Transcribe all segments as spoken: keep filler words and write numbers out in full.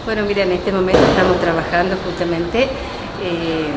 Bueno, mira, en este momento estamos trabajando justamente eh,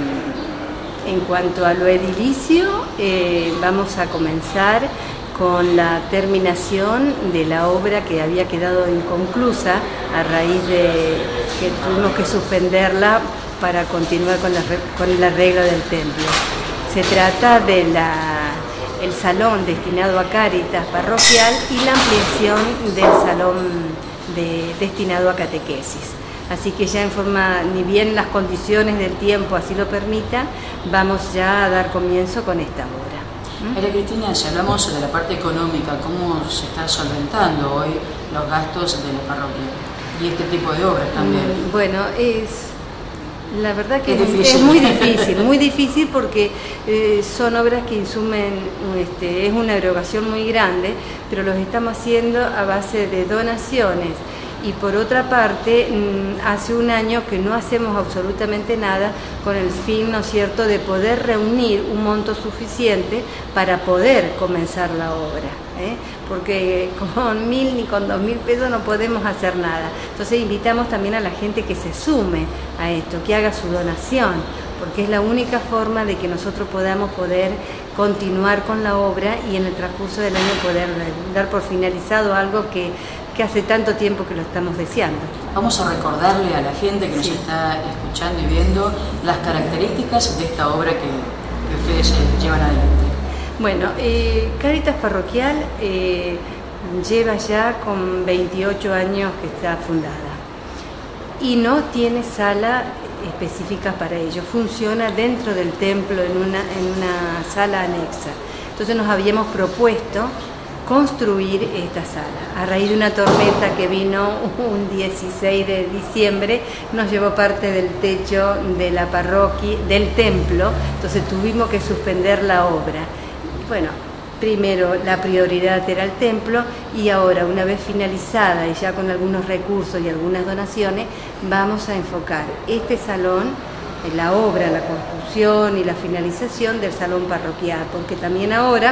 en cuanto a lo edilicio, eh, vamos a comenzar con la terminación de la obra que había quedado inconclusa a raíz de que tuvimos que suspenderla para continuar con, la, con el arreglo del templo. Se trata de la, el salón destinado a Cáritas parroquial y la ampliación del salón de, destinado a catequesis. Así que ya en forma, ni bien las condiciones del tiempo así lo permitan, vamos ya a dar comienzo con esta obra. María Cristina, si hablamos de la parte económica, ¿cómo se están solventando hoy los gastos de la parroquia? Y este tipo de obras también. Bueno, es la verdad que es, es, difícil. es muy difícil, muy difícil porque eh, son obras que insumen, este, es una erogación muy grande, pero los estamos haciendo a base de donaciones. Y por otra parte, hace un año que no hacemos absolutamente nada con el fin, ¿no es cierto?, de poder reunir un monto suficiente para poder comenzar la obra, ¿eh? Porque con mil ni con dos mil pesos no podemos hacer nada. Entonces invitamos también a la gente que se sume a esto, que haga su donación, porque es la única forma de que nosotros podamos poder continuar con la obra y en el transcurso del año poder dar por finalizado algo que que hace tanto tiempo que lo estamos deseando. Vamos a recordarle a la gente que nos sí. está escuchando y viendo las características de esta obra que, que ustedes llevan adelante. Bueno, eh, Cáritas Parroquial eh, lleva ya con veintiocho años que está fundada y no tiene sala específica para ello, funciona dentro del templo en una, en una sala anexa. Entonces nos habíamos propuesto construir esta sala. A raíz de una tormenta que vino un dieciséis de diciembre, nos llevó parte del techo de la parroquia, del templo, entonces tuvimos que suspender la obra. Bueno, primero la prioridad era el templo y ahora, una vez finalizada y ya con algunos recursos y algunas donaciones, vamos a enfocar este salón, la obra, la construcción y la finalización del salón parroquial, porque también ahora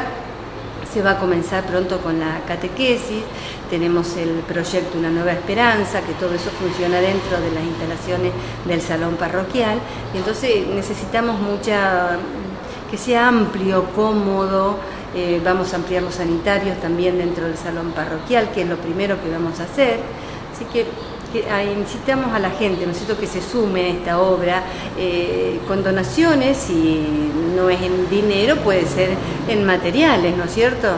se va a comenzar pronto con la catequesis, tenemos el proyecto Una Nueva Esperanza, que todo eso funciona dentro de las instalaciones del salón parroquial, y entonces necesitamos mucha, que sea amplio, cómodo, eh, vamos a ampliar los sanitarios también dentro del salón parroquial, que es lo primero que vamos a hacer, así que que incitamos a la gente, ¿no es cierto?, que se sume a esta obra eh, con donaciones, si no es en dinero, puede ser en materiales, ¿no es cierto?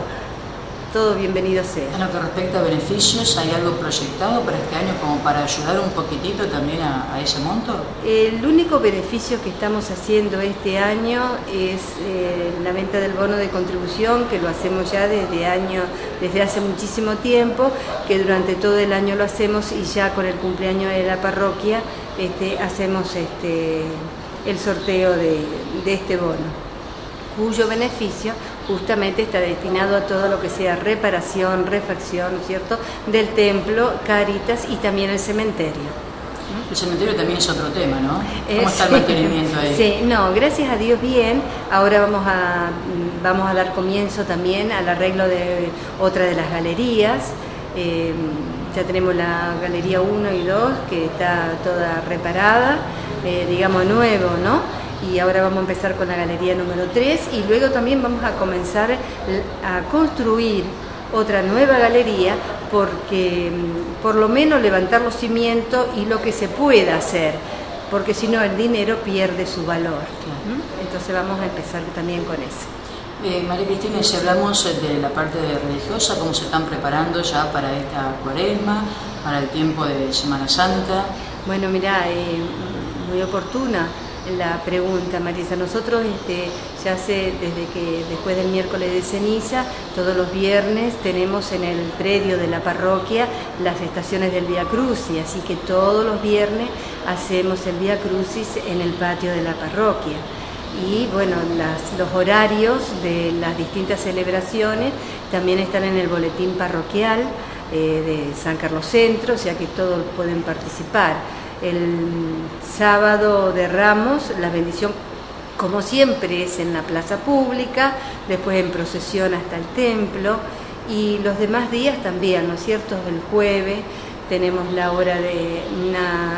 Todo bienvenido sea. En lo que respecta a beneficios, ¿hay algo proyectado para este año como para ayudar un poquitito también a, a ese monto? El único beneficio que estamos haciendo este año es eh, la venta del bono de contribución, que lo hacemos ya desde, año, desde hace muchísimo tiempo, que durante todo el año lo hacemos y ya con el cumpleaños de la parroquia este, hacemos este, el sorteo de, de este bono, cuyo beneficio justamente está destinado a todo lo que sea reparación, refacción, ¿no es cierto?, del templo, Cáritas y también el cementerio. El cementerio también es otro tema, ¿no? ¿Cómo está el mantenimiento ahí? Sí, no, gracias a Dios bien. Ahora vamos a, vamos a dar comienzo también al arreglo de otra de las galerías. Eh, ya tenemos la galería uno y dos, que está toda reparada, eh, digamos nuevo, ¿no? Y ahora vamos a empezar con la galería número tres y luego también vamos a comenzar a construir otra nueva galería, porque por lo menos levantar los cimientos y lo que se pueda hacer, porque si no el dinero pierde su valor. ¿Mm? Entonces vamos a empezar también con eso. Eh, María Cristina, si hablamos de la parte religiosa, ¿cómo se están preparando ya para esta cuaresma, para el tiempo de Semana Santa? Bueno, mira, eh, muy oportuna la pregunta, Marisa. Nosotros este, ya hace, desde que después del miércoles de ceniza, todos los viernes tenemos en el predio de la parroquia las estaciones del Vía Crucis, así que todos los viernes hacemos el Vía Crucis en el patio de la parroquia. Y bueno, las, los horarios de las distintas celebraciones también están en el boletín parroquial eh, de San Carlos Centro, o sea que todos pueden participar. El sábado de Ramos, la bendición, como siempre, es en la plaza pública, después en procesión hasta el templo, y los demás días también, ¿no es cierto? El jueves tenemos la hora de una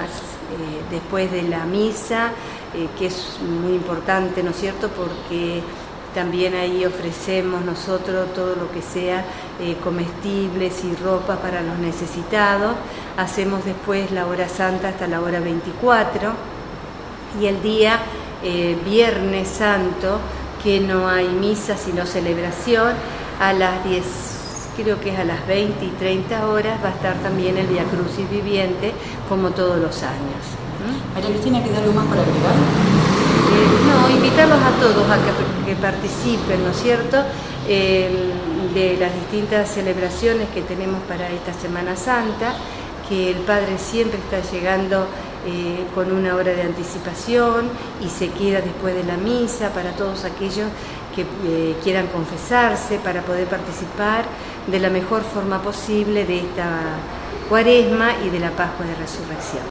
eh, después de la misa, eh, que es muy importante, ¿no es cierto?, porque también ahí ofrecemos nosotros todo lo que sea eh, comestibles y ropa para los necesitados. Hacemos después la hora santa hasta la hora veinticuatro y el día eh, Viernes Santo, que no hay misa sino celebración, a las diez, creo que es a las veinte y treinta horas, va a estar también el Via Crucis viviente, como todos los años. ¿Mm? María Cristina, ¿queda algo más para agregar? Eh, no, invitarlos a todos a que, que participen, ¿no es cierto?, eh, de las distintas celebraciones que tenemos para esta Semana Santa, que el Padre siempre está llegando eh, con una hora de anticipación y se queda después de la misa para todos aquellos que eh, quieran confesarse, para poder participar de la mejor forma posible de esta Cuaresma y de la Pascua de Resurrección.